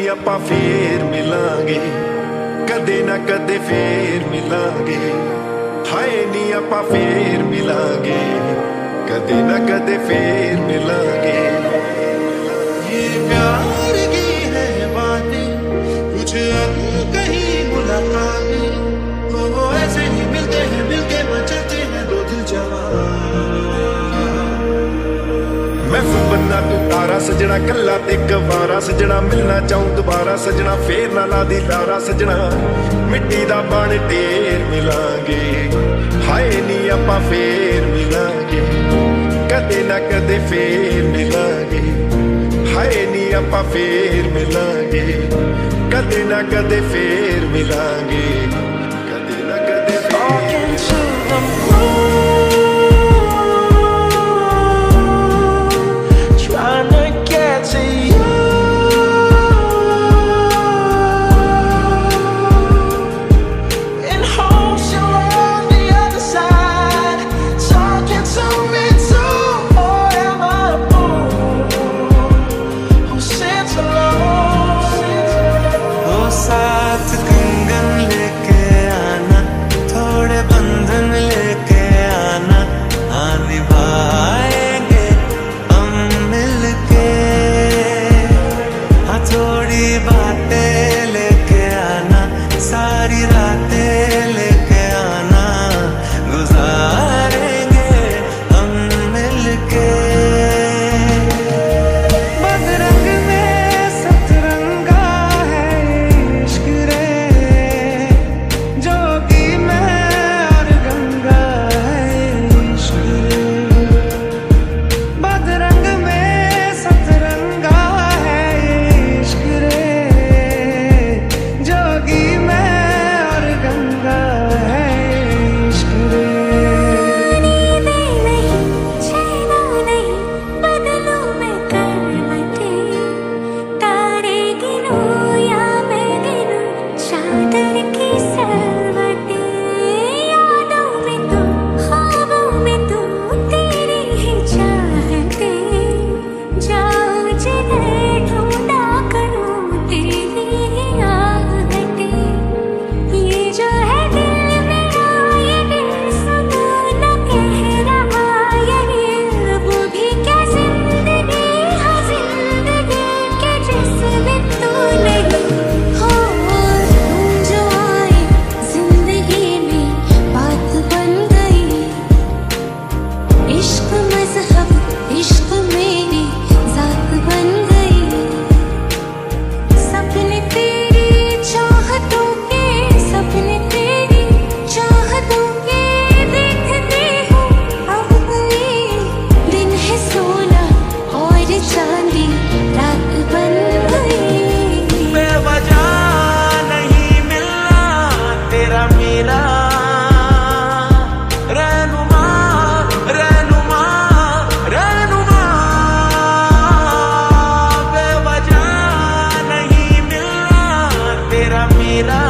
ਆਪਾਂ ਫੇਰ ਮਿਲਾਂਗੇ, ਕਦੇ ਨਾ ਕਦੇ ਫੇਰ ਮਿਲਾਂਗੇ। ਹਾਏ ਨੀ ਆਪਾਂ ਫੇਰ ਮਿਲਾਂਗੇ, कदे न कदे फिर मिलांगे। ये प्यार की है बातें, कुछ कहीं मुलाकातें, वो ऐसे ही मिलते हैं, मिलके मचलते हैं दो दिल जवान। मैं बनना तू तारा सजना, कला ते गवारा सजना, मिलना चाहूं दोबारा सजना, फेर ना ला दी लारा सजना, मिट्टी दा बन ढेर मिलांगे। हाय नी आपां फेर मिलांगे, कदे ना कदे फिर मिलांगे। हाय नी आपां फिर मिलांगे, कदे ना कदे फिर मिलांगे, कदे ना कदे trying to get to you, in hopes you're on the other side, talking to me too. Or am I a fool who sits alone? Oh, साथ कंगन लेके आना, थोड़े बंधन लेके आना, हाँ निभाएंगे हम मिलके। हाँ थोड़ी बातें लेके आना, सारी रातें लेके आना, गुजारेंगे हम मिलके। बदरंग में सतरंगा है इश्क रे, जोगी में और गंगा है इश्क रे। बदरंग में सतरंगा है इश्क रे, जोगी में और गंगा है इश्क रे। नींदें नहीं, चैना नहीं, बदलूं मैं करवटें, तारे गिनूं या मैं गिनूं चादर की सरवटें। यादों में तू, ख्वाबों में तू, तेरी ही चाहतें, जाऊं जिधर ढूंढा करूं तेरी ही आहटें। ये जो है दिल मेरा, ये दिल सुकून कह रहा, ये वो भी क्या जिंदगी, हाँ जिंदगी के जिसमें तू नहीं हो। जो आए जिंदगी में बात बन गई, इश्क मजहब इश्क मेरी जात बन गई। सपने तेरी चाहतों के, सपने तेरी चाहतों के देखती हूँ अब कोई दिन है सोना और चांदी रात बन गई। बेवजह नहीं मिलना तेरा मेरा, रहनुमा रहनुमा रहनुमा। बेवजह नहीं मिलना तेरा मेरा,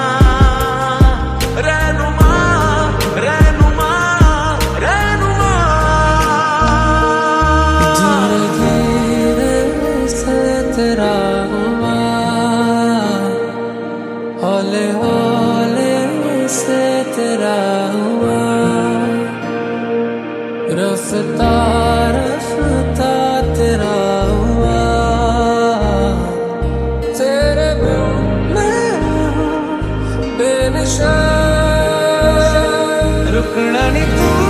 रहनुमा रहनुमा रहनुमा। धीरे धीरे से तेरा हुआ, हौले हौले से तेरा हुआ, रफ्ता रफ्ता तेरा हुआ। तेरे बिन मैं हूँ बेनिशान, रुकना नहीं तू